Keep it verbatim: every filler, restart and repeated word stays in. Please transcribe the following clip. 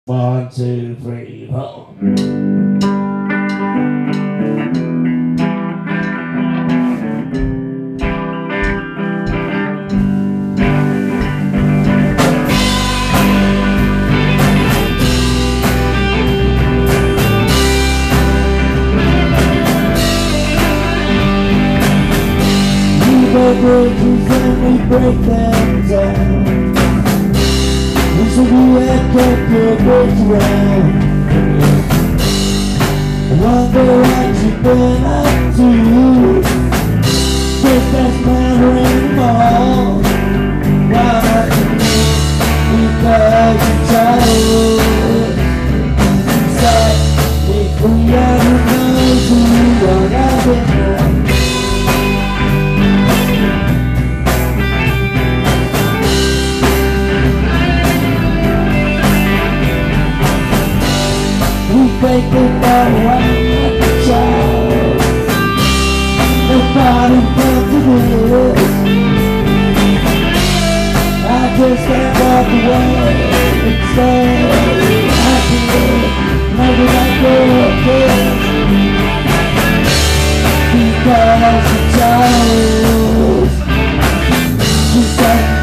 One, two, three, four. The bridges and we break them down. Wish that you had kept your bridge around. I wonder what you've been up to. Guess that's never anymore. Why not me? Because you chose. So if we ever know who you're having. Think about what a child. Nobody comes to this. I just can't walk away and say I can never let go of this. Because a child just like